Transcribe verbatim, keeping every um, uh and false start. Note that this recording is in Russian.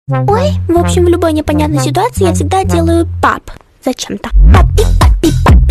Ой, в общем, в любой непонятной ситуации я всегда делаю пап. Зачем-то. Папи, папи, пап.